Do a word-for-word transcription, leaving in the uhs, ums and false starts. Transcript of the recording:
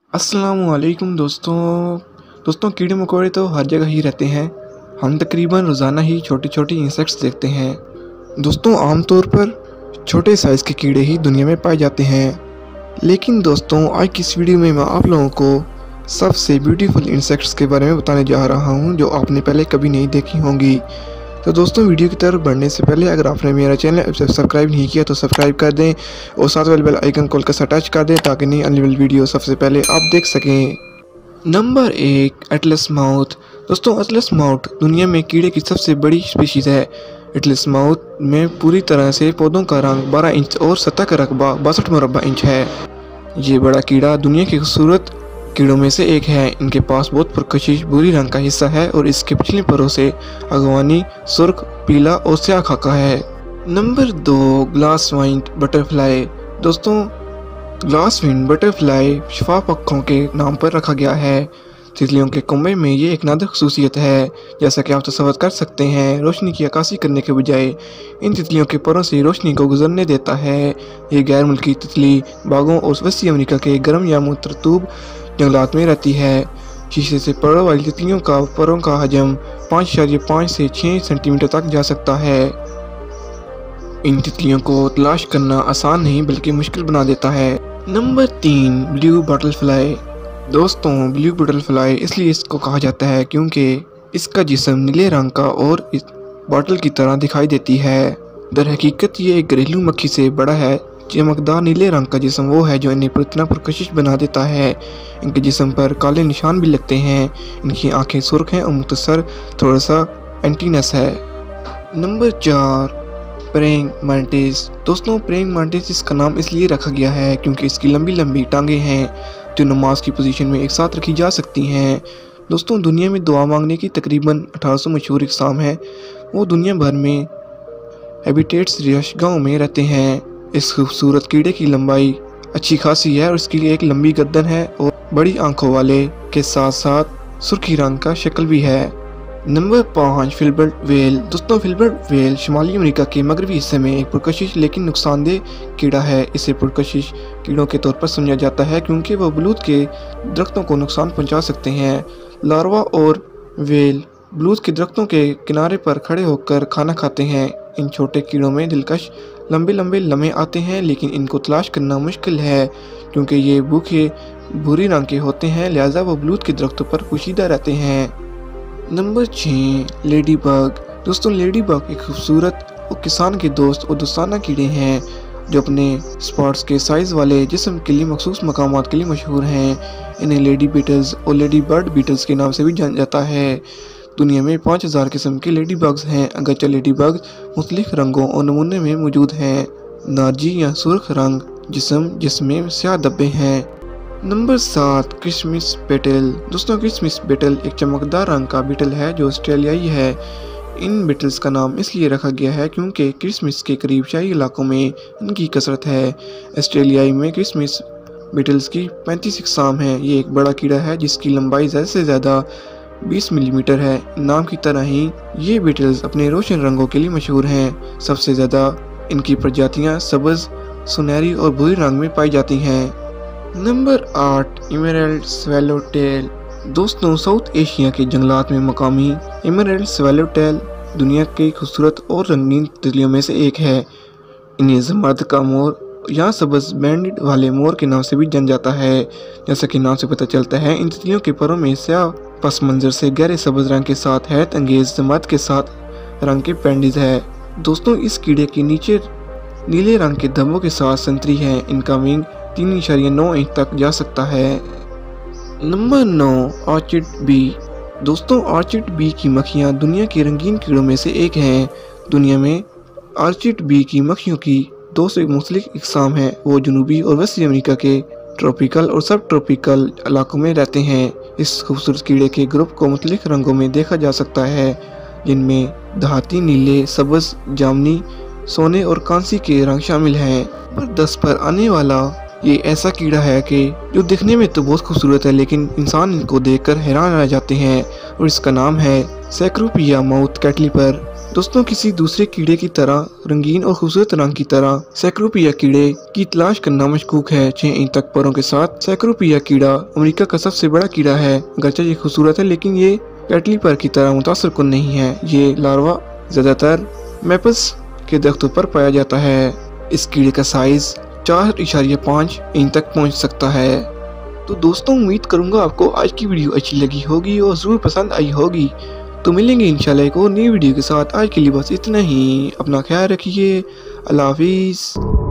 अस्सलामुअलैकुम दोस्तों दोस्तों कीड़े मकोड़े तो हर जगह ही रहते हैं। हम तकरीबन रोज़ाना ही छोटे छोटे इंसेक्ट्स देखते हैं। दोस्तों आमतौर पर छोटे साइज़ के कीड़े ही दुनिया में पाए जाते हैं, लेकिन दोस्तों आज की इस वीडियो में मैं आप लोगों को सबसे ब्यूटीफुल इंसेक्ट्स के बारे में बताने जा रहा हूं जो आपने पहले कभी नहीं देखी होंगी। तो दोस्तों वीडियो की तरफ बढ़ने से पहले अगर आपने मेरा चैनल सब्सक्राइब नहीं किया तो सब्सक्राइब कर दें और साथ वाले बेल आइकन कॉल का टच कर दें ताकि नई आने वाली वीडियो सबसे पहले आप देख सकें। नंबर एक, एटलस माउथ। दोस्तों एटलस माउथ दुनिया में कीड़े की सबसे बड़ी स्पीशीज़ है। एटलस माउथ में पूरी तरह से पौधों का रंग बारह इंच और सतह का रकबा बासठ मुरबा इंच है। ये बड़ा कीड़ा दुनिया की खूबसूरत कीड़ों में से एक है। इनके पास बहुत पुरकशिश भूरी रंग का हिस्सा है और इसके पिछले परों से अगवानी, सुर्ख, पीला और स्याह खाका है। नंबर दो, ग्लास वाइंड बटरफ्लाई। दोस्तों ग्लास विंड बटरफ्लाई शफाफ पंखों के नाम पर रखा गया है। तितलियों के कुंबे में ये एक नादिर खसूसियत है। जैसा कि आप तसव्वुर कर सकते हैं, रोशनी की अक्कासी करने के बजाय इन तितलियों के परों से रोशनी को गुजरने देता है। ये गैर मुल्की तितली बागों और वसी अमेरिका के गर्म या मुतरतूब जंगलात में रहती है। शीशे से परों वाली तितलियों का परों का हजम पाँच इशारिया पाँच से छः सेंटीमीटर तक जा सकता है। इन तितलियों को तलाश करना आसान नहीं बल्कि मुश्किल बना देता है। नंबर तीन, ब्लू बटरफ्लाई। दोस्तों ब्लू बटरफ्लाई इसलिए इसको कहा जाता है क्योंकि इसका जिस्म नीले रंग का और इस बॉटल की तरह दिखाई देती है। दर हकीकत ये एक घरेलू मक्खी से बड़ा है। चमकदार नीले रंग का जिस्म वो है जो इन्हें इतना पुरकशिश बना देता है। इनके जिस्म पर काले निशान भी लगते हैं। इनकी आंखें सुर्ख हैं और मुख्तसर थोड़ा सा एंटीनस है। नंबर चार, प्रेइंग मैंटिस। दोस्तों प्रेइंग मैंटिस इसका नाम इसलिए रखा गया है क्योंकि इसकी लंबी लंबी टांगें हैं जो नमाज की पोजीशन में एक साथ रखी जा सकती हैं। दोस्तों दुनिया में दुआ मांगने की तकरीबन अठारह सौ मशहूर इक़साम है। वो दुनिया भर में हैबिटेट्स रिहाइशगाहों में रहते हैं। इस खूबसूरत कीड़े की लंबाई अच्छी खासी है और इसकी एक लंबी गर्दन है और बड़ी आंखों वाले के साथ साथ सुर्खी रंग का शक्ल भी है। नंबर पाँच, फिल्बर्ट व्हेल। दोस्तों फिल्बर्ट व्हेल शुमाली अमेरिका के मगरबी हिस्से में एक पुरकशिश लेकिन नुकसानदेह कीड़ा है। इसे पुरकशिश कीड़ों के तौर पर समझा जाता है क्योंकि वह बलूत के दरख्तों को नुकसान पहुंचा सकते हैं। लार्वा और व्हेल बलूत के दरख्तों के किनारे पर खड़े होकर खाना खाते हैं। इन छोटे कीड़ों में दिलकश लंबे लंबे लम्हे आते हैं, लेकिन इनको तलाश करना मुश्किल है क्योंकि ये भूखे भूरी रंग के होते हैं, लिहाजा वो बलूत के दरख्तों पर पोशीदा रहते हैं। नंबर छः, लेडी बग। दोस्तों लेडी बग एक खूबसूरत और किसान के दोस्त और दोस्ताना कीड़े हैं जो अपने स्पॉट्स के साइज़ वाले जिस्म के लिए मखसूस मकामात के लिए मशहूर हैं। इन्हें लेडी बीटल्स और लेडी बर्ड बीटल्स के नाम से भी जाना जाता है। दुनिया में पाँच हज़ार किस्म के लेडी बग्स हैं। अगरचे लेडी बग्स मुख्तलिफ रंगों और नमूने में मौजूद हैं। नारजी या सुर्ख रंग जिस्म जिसमें स्याह धब्बे हैं। नंबर सात, क्रिसमस बेटल। दोस्तों क्रिसमस बेटल एक चमकदार रंग का बीटल है जो ऑस्ट्रेलियाई है। इन बीटल्स का नाम इसलिए रखा गया है क्योंकि क्रिसमस के करीब शाही इलाकों में इनकी कसरत है। ऑस्ट्रेलियाई में क्रिसमस बीटल्स की पैंतीस इक़साम हैं। ये एक बड़ा कीड़ा है जिसकी लंबाई ज़्यादा से ज़्यादा बीस मिलीमीटर है। नाम की तरह ही ये बीटल्स अपने रोशन रंगों के लिए मशहूर हैं। सबसे ज़्यादा इनकी प्रजातियाँ सब्ज़, सुनहरी और भूरी रंग में पाई जाती हैं। नंबर आठ, एमरल्ड स्वैलोटेल। दोस्तों साउथ एशिया के जंगलात में मकामी एमरल्ड स्वैलोटेल दुनिया की खूबसूरत और रंगीन तितलियों में से एक है। इन्हें जमर्द का मोर या सब्ज़ बैंडेड वाले मोर के नाम से भी जाना जाता है। जैसा कि नाम से पता चलता है, इन तितलियों के परों में स्याह पस मंजर से गहरे सब्ज़ रंग के साथ हैरत अंगेज जमर्द के साथ रंग के पेंडिज है। दोस्तों इस कीड़े के नीचे नीले रंग के धब्बों के साथ संतरी है। इनका विंग तीन इशारिया नौ इंच तक जा सकता है। नंबर नौ, ऑर्चिड बी। दोस्तों ऑर्चिड बी की मक्खियाँ दुनिया के रंगीन कीड़ों में से एक हैं। दुनिया में ऑर्चिड बी की मक्खियों की दो सौ मुख्तलिफ इक़साम हैं। वो जनूबी और वसी अमेरिका के ट्रॉपिकल और सब ट्रॉपिकल इलाकों में रहते हैं। इस खूबसूरत कीड़े के ग्रुप को मुख्तलिफ रंगों में देखा जा सकता है, जिनमें देहाती नीले, सब्ज़, जामनी, सोने और कांसी के रंग शामिल हैं। नंबर दस पर आने वाला ये ऐसा कीड़ा है कि जो दिखने में तो बहुत खूबसूरत है, लेकिन इंसान इनको देखकर हैरान रह जाते हैं और इसका नाम है सैक्रोपिया माउथ कैटलीपर। दोस्तों किसी दूसरे कीड़े की तरह रंगीन और खूबसूरत रंग की तरह सैक्रोपिया कीड़े की तलाश करना मशकूक है। छह इंच तक पैरों के साथ सैक्रोपिया कीड़ा अमेरिका का सबसे बड़ा कीड़ा है। अगरचे ये खूबसूरत है लेकिन ये कैटलीपर की तरह मुतासर कुन नहीं है। ये लार्वा ज्यादातर मैपल्स के दरख्तों पर पाया जाता है। इस कीड़े का साइज चार इशारिया पाँच इंच तक पहुंच सकता है। तो दोस्तों उम्मीद करूंगा आपको आज की वीडियो अच्छी लगी होगी और जरूर पसंद आई होगी। तो मिलेंगे इंशाल्लाह एक और नई वीडियो के साथ। आज के लिए बस इतना ही। अपना ख्याल रखिए। अल्लाह हाफिज़।